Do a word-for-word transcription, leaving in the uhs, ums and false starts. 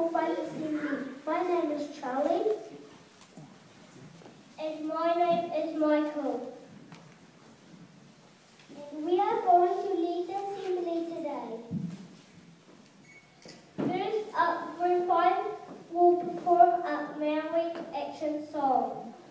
for Fun Assembly. My name is Charlie. And my name is Michael. And we are going to lead the assembly today. First up, Group five will perform a Maori action song.